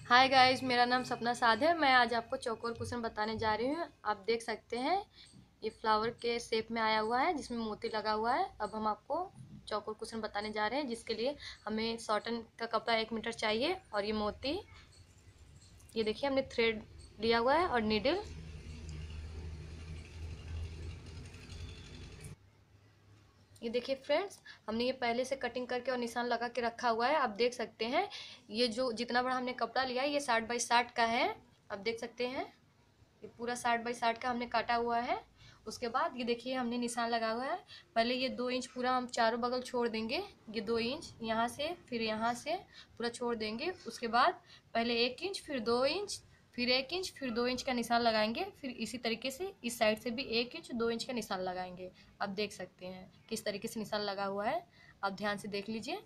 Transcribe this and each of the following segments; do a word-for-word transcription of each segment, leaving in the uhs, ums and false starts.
Hi guys, मेरा नाम सपना साध है। मैं आज आपको चौकोर कुशन बताने जा रही हूँ। आप देख सकते हैं ये फ्लावर के शेप में आया हुआ है जिसमें मोती लगा हुआ है। अब हम आपको चौकोर कुशन बताने जा रहे हैं जिसके लिए हमें सॉटन का कपड़ा एक मीटर चाहिए और ये मोती, ये देखिए हमने थ्रेड लिया हुआ है और नीडल। ये देखिए फ्रेंड्स, हमने ये पहले से कटिंग करके और निशान लगा के रखा हुआ है। आप देख सकते हैं ये जो जितना बड़ा हमने कपड़ा लिया है ये साठ बाई साठ का है। आप देख सकते हैं ये पूरा साठ बाई साठ का हमने काटा हुआ है। उसके बाद ये देखिए हमने निशान लगा हुआ है। पहले ये दो इंच पूरा हम चारों बगल छोड़ देंगे। ये दो इंच यहाँ से फिर यहाँ से पूरा छोड़ देंगे। उसके बाद पहले एक इंच फिर दो इंच फिर एक इंच फिर दो इंच का निशान लगाएंगे। फिर इसी तरीके से इस साइड से भी एक इंच दो इंच का निशान लगाएंगे। आप देख सकते हैं किस तरीके से निशान लगा हुआ है। आप ध्यान से देख लीजिए।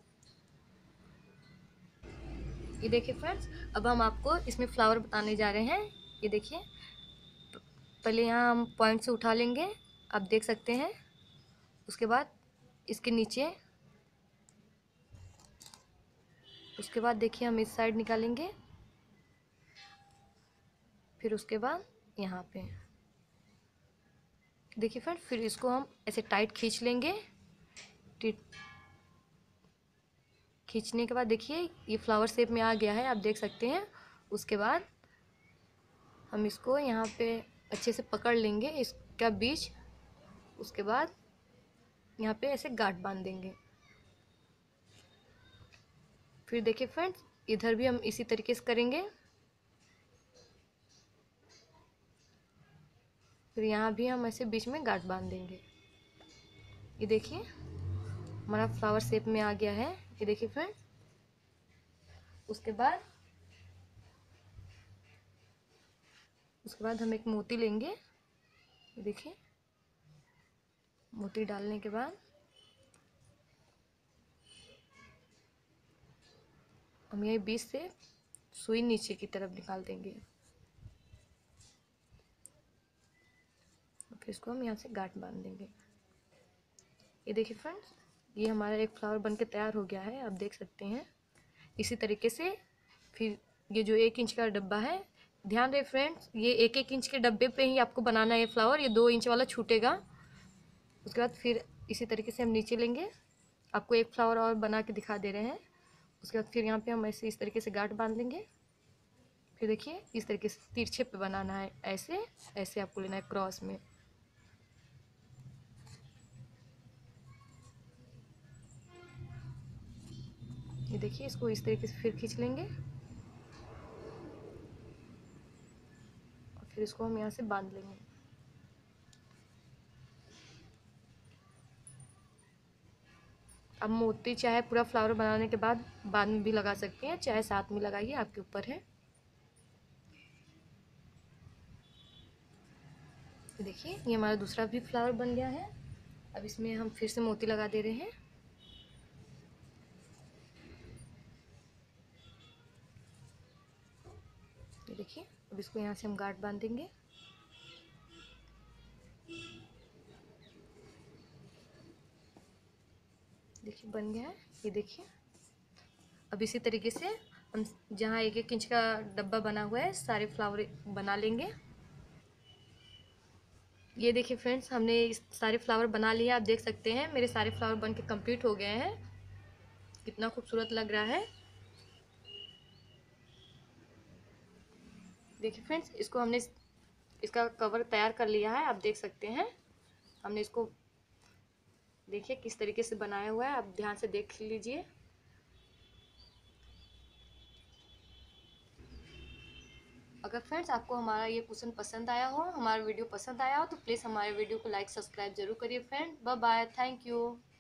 ये देखिए फ्रेंड्स, अब हम आपको इसमें फ्लावर बताने जा रहे हैं। ये देखिए पहले यहाँ हम पॉइंट से उठा लेंगे। आप देख सकते हैं। उसके बाद इसके नीचे, उसके बाद देखिए हम इस साइड निकालेंगे। फिर उसके बाद यहाँ पे देखिए फ्रेंड, फिर इसको हम ऐसे टाइट खींच लेंगे। खींचने के बाद देखिए ये फ्लावर शेप में आ गया है, आप देख सकते हैं। उसके बाद हम इसको यहाँ पे अच्छे से पकड़ लेंगे इसका बीच। उसके बाद यहाँ पे ऐसे गांठ बांध देंगे। फिर देखिए फ्रेंड्स, इधर भी हम इसी तरीके से करेंगे। फिर यहाँ भी हम ऐसे बीच में गांठ बांध देंगे। ये देखिए हमारा फ्लावर शेप में आ गया है। ये देखिए फ्रेंड्स, उसके बाद उसके बाद हम एक मोती लेंगे। ये देखिए मोती डालने के बाद हम यही बीच से सुई नीचे की तरफ निकाल देंगे। फिर इसको हम यहाँ से गांठ बांध देंगे। ये देखिए फ्रेंड्स, ये हमारा एक फ्लावर बनके तैयार हो गया है, आप देख सकते हैं। इसी तरीके से फिर ये जो एक इंच का डब्बा है, ध्यान रहे फ्रेंड्स, ये एक एक इंच के डब्बे पे ही आपको बनाना है फ्लावर। ये दो इंच वाला छूटेगा। उसके बाद फिर इसी तरीके से हम नीचे लेंगे। आपको एक फ्लावर और बना के दिखा दे रहे हैं। उसके बाद फिर यहाँ पे हम ऐसे इस तरीके से गांठ बांध लेंगे। फिर देखिए इस तरीके से तिरछे पे बनाना है, ऐसे ऐसे आपको लेना है क्रॉस में। ये देखिए इसको इस तरीके से फिर खींच लेंगे और फिर इसको हम यहाँ से बांध लेंगे। अब मोती चाहे पूरा फ्लावर बनाने के बाद बाद में भी लगा सकते हैं, चाहे साथ में लगाइए, आपके ऊपर है। देखिए ये हमारा दूसरा भी फ्लावर बन गया है। अब इसमें हम फिर से मोती लगा दे रहे हैं। ये देखिए अब इसको यहाँ से हम गांठ बांध देंगे। देखिए बन गया है। ये देखिए अब इसी तरीके से हम जहाँ एक एक इंच का डब्बा बना हुआ है सारे फ्लावर बना लेंगे। ये देखिए फ्रेंड्स, हमने इस सारे फ्लावर बना लिए। आप देख सकते हैं मेरे सारे फ्लावर बन के कम्प्लीट हो गए हैं। कितना खूबसूरत लग रहा है। देखिए फ्रेंड्स, इसको हमने इसका कवर तैयार कर लिया है, आप देख सकते हैं। हमने इसको देखिए किस तरीके से बनाया हुआ है, आप ध्यान से देख लीजिए। अगर फ्रेंड्स आपको हमारा ये क्वेश्चन पसंद आया हो, हमारा वीडियो पसंद आया हो, तो प्लीज़ हमारे वीडियो को लाइक सब्सक्राइब जरूर करिए friend. Bye bye, thank you.